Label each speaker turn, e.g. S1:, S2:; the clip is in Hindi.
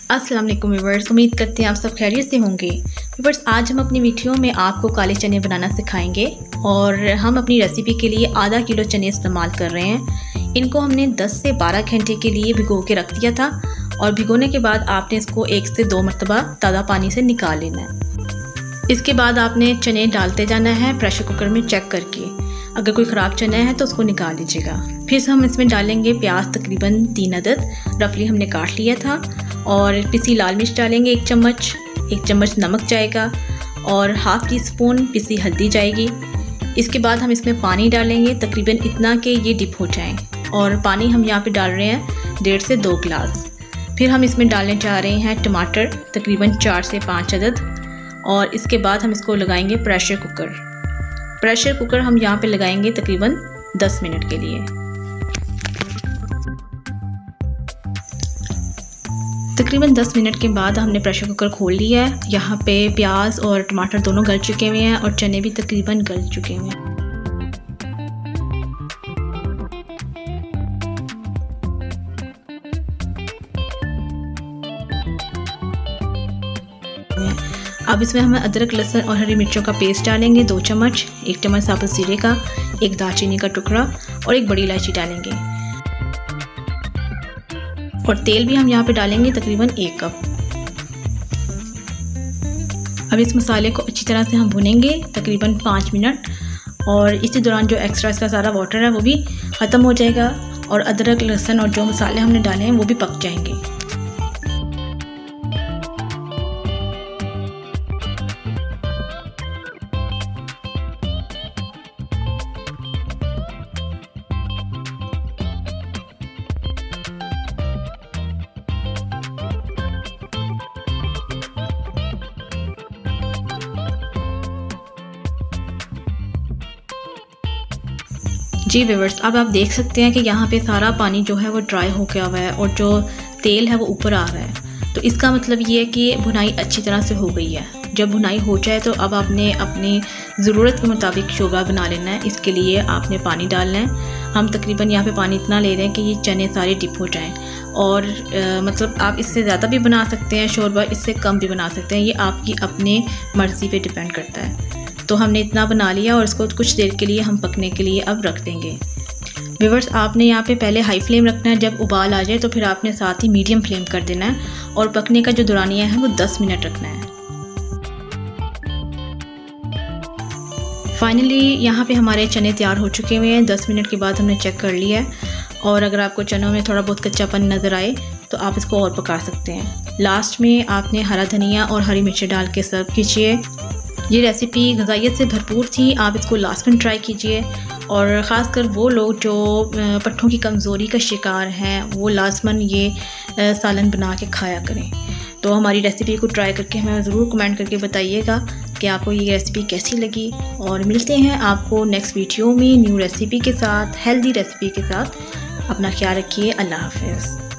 S1: अस्सलाम वालेकुम व्यूअर्स, उम्मीद करते हैं आप सब खैरियत से होंगे। व्यूअर्स, आज हम अपनी वीडियो में आपको काले चने बनाना सिखाएंगे और हम अपनी रेसिपी के लिए आधा किलो चने इस्तेमाल कर रहे हैं। इनको हमने 10 से 12 घंटे के लिए भिगो के रख दिया था और भिगोने के बाद आपने इसको 1 से 2 मरतबा ताज़ा पानी से निकाल लेना है। इसके बाद आपने चने डालते जाना है प्रेशर कुकर में चेक करके। अगर कोई ख़राब चना है तो उसको निकाल लीजिएगा। फिर हम इसमें डालेंगे प्याज तकरीबन 3 अदद, रफली हमने काट लिया था, और पिसी लाल मिर्च डालेंगे 1 चम्मच नमक जाएगा और हाफ़ टी स्पून पिसी हल्दी जाएगी। इसके बाद हम इसमें पानी डालेंगे तकरीबन इतना कि ये डिप हो जाए, और पानी हम यहाँ पे डाल रहे हैं 1.5 से 2 गिलास। फिर हम इसमें डालने जा रहे हैं टमाटर तकरीबन 4 से 5 अदद, और इसके बाद हम इसको लगाएंगे प्रेशर कुकर हम यहाँ पे लगाएंगे तकरीबन 10 मिनट के लिए। तकरीबन 10 मिनट के बाद हमने प्रेशर कुकर खोल लिया है। यहाँ पे प्याज और टमाटर दोनों गल चुके हुए हैं और चने भी तकरीबन गल चुके हुए हैं। अब इसमें हम अदरक लहसुन और हरी मिर्चों का पेस्ट डालेंगे 2 चम्मच, 1 चम्मच साबुत जीरे का, 1 दालचीनी का टुकड़ा और 1 बड़ी इलायची डालेंगे, और तेल भी हम यहाँ पे डालेंगे तकरीबन 1 कप। अब इस मसाले को अच्छी तरह से हम भुनेंगे तकरीबन 5 मिनट, और इसी दौरान जो एक्स्ट्रा इसका सारा वाटर है वो भी ख़त्म हो जाएगा और अदरक लहसुन और जो मसाले हमने डाले हैं वो भी पक जाएंगे। जी व्यूअर्स, अब आप देख सकते हैं कि यहाँ पे सारा पानी जो है वो ड्राई हो गया हुआ है और जो तेल है वो ऊपर आ रहा है। तो इसका मतलब ये है कि भुनाई अच्छी तरह से हो गई है। जब भुनाई हो जाए तो अब आपने अपनी ज़रूरत के मुताबिक शोरबा बना लेना है। इसके लिए आपने पानी डालना है। हम तकरीबन यहाँ पे पानी इतना ले रहे हैं कि ये चने सारे डिप हो जाएं, और मतलब आप इससे ज़्यादा भी बना सकते हैं शोरबा, इससे कम भी बना सकते हैं, ये आपकी अपने मर्ज़ी पे डिपेंड करता है। तो हमने इतना बना लिया और इसको कुछ देर के लिए हम पकने के लिए अब रख देंगे। व्यूअर्स, आपने यहाँ पे पहले हाई फ्लेम रखना है, जब उबाल आ जाए तो फिर आपने साथ ही मीडियम फ्लेम कर देना है, और पकने का जो दौरानिया है वो 10 मिनट रखना है। फाइनली यहाँ पे हमारे चने तैयार हो चुके हुए हैं। 10 मिनट के बाद हमने चेक कर लिया है, और अगर आपको चनों में थोड़ा बहुत कच्चापन नज़र आए तो आप इसको और पका सकते हैं। लास्ट में आपने हरा धनिया और हरी मिर्ची डाल के सर्व कीजिए। ये रेसिपी ग़िज़ाइयत से भरपूर थी, आप इसको लास्ट में ट्राई कीजिए, और ख़ासकर वो लोग जो पट्ठों की कमज़ोरी का शिकार हैं वो लाजमन ये सालन बना के खाया करें। तो हमारी रेसिपी को ट्राई करके हमें ज़रूर कमेंट करके बताइएगा कि आपको ये रेसिपी कैसी लगी, और मिलते हैं आपको नेक्स्ट वीडियो में न्यू रेसिपी के साथ, हेल्दी रेसिपी के साथ। अपना ख्याल रखिए। अल्लाह हाफ़िज़।